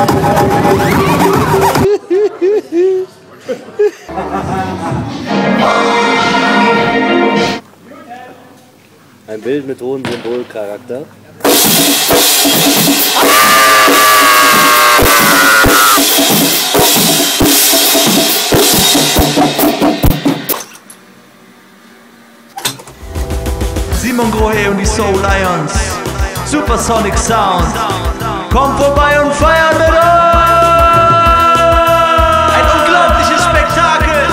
Ein Bild mit hohem Symbolcharakter. Simon Grohe und die Soul Lions. Supersonic Sound. Komm vorbei und feiern mit uns! Ein unglaubliches Spektakel!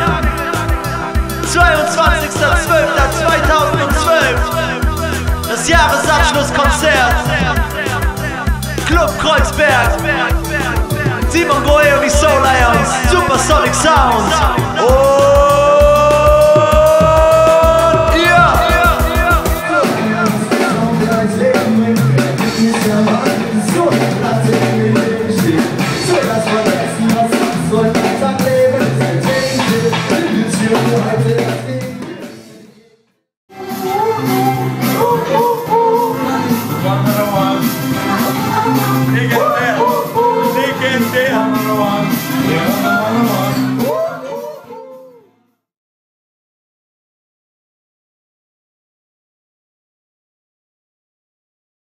22.12.2012. Das Jahresabschlusskonzert. Club Kreuzberg. Simon Grohe und die Soul Lions. Supersonic Sound. Oh.